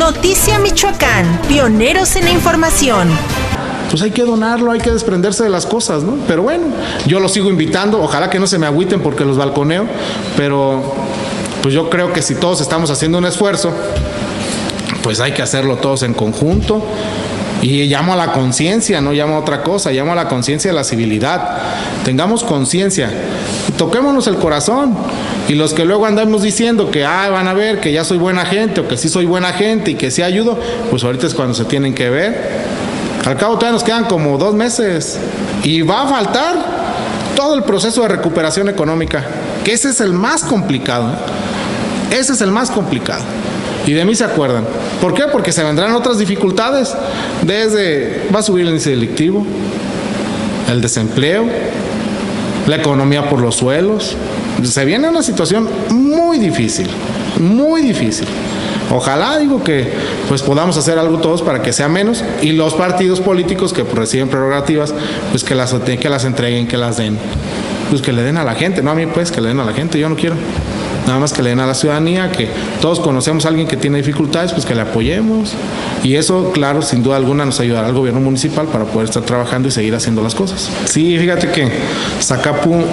Noticia Michoacán, pioneros en la información. Pues hay que donarlo, hay que desprenderse de las cosas, ¿no? Pero bueno, yo los sigo invitando, ojalá que no se me agüiten porque los balconeo, pero pues yo creo que si todos estamos haciendo un esfuerzo, pues hay que hacerlo todos en conjunto. Y llamo a la conciencia, no llamo a otra cosa, llamo a la conciencia de la civilidad. Tengamos conciencia, toquémonos el corazón. Y los que luego andamos diciendo que van a ver que ya soy buena gente o que sí soy buena gente y que sí ayudo, pues ahorita es cuando se tienen que ver. Al cabo todavía nos quedan como 2 meses y va a faltar todo el proceso de recuperación económica, que ese es el más complicado, ¿eh? Ese es el más complicado. Y de mí se acuerdan. ¿Por qué? Porque se vendrán otras dificultades. Va a subir el índice delictivo, el desempleo, la economía por los suelos. Se viene una situación muy difícil, muy difícil. Ojalá, digo, que pues podamos hacer algo todos para que sea menos, y los partidos políticos que reciben prerrogativas, pues que las entreguen, que las den. Pues que le den a la gente, no a mí, pues que le den a la gente, yo no quiero. Nada más que le den a la ciudadanía, que todos conocemos a alguien que tiene dificultades, pues que le apoyemos. Y eso, claro, sin duda alguna nos ayudará al gobierno municipal para poder estar trabajando y seguir haciendo las cosas. Sí, fíjate que Zacapu,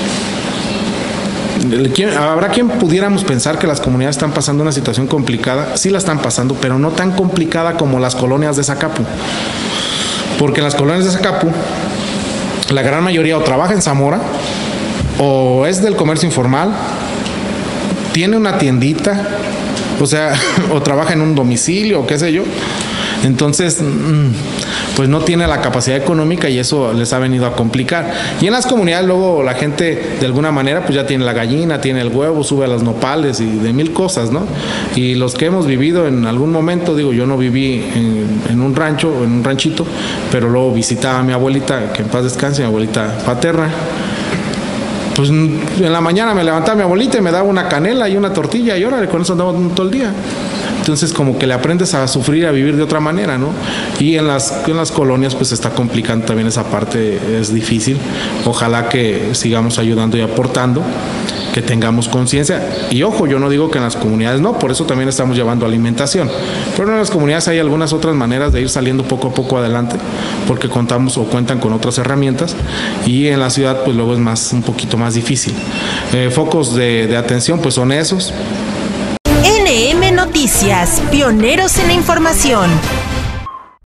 habrá quien pudiéramos pensar que las comunidades están pasando una situación complicada. Sí la están pasando, pero no tan complicada como las colonias de Zacapu. Porque en las colonias de Zacapu, la gran mayoría o trabaja en Zamora, o es del comercio informal, tiene una tiendita, o sea, o trabaja en un domicilio, o qué sé yo. Entonces, pues no tiene la capacidad económica y eso les ha venido a complicar. Y en las comunidades luego la gente de alguna manera pues ya tiene la gallina, tiene el huevo, sube a los nopales y de mil cosas, ¿no? Y los que hemos vivido en algún momento, digo, yo no viví en un rancho, en un ranchito, pero luego visitaba a mi abuelita, que en paz descanse, mi abuelita paterna. Pues en la mañana me levantaba mi abuelita y me daba una canela y una tortilla y órale, con eso andaba todo el día. Entonces como que le aprendes a sufrir, a vivir de otra manera, ¿no? Y en las colonias pues se está complicando también esa parte, es difícil. Ojalá que sigamos ayudando y aportando, que tengamos conciencia. Y ojo, yo no digo que en las comunidades no, por eso también estamos llevando alimentación. Pero en las comunidades hay algunas otras maneras de ir saliendo poco a poco adelante, porque contamos o cuentan con otras herramientas, y en la ciudad pues luego es un poquito más difícil. Focos de atención pues son esos. NM Noticias, pioneros en la información.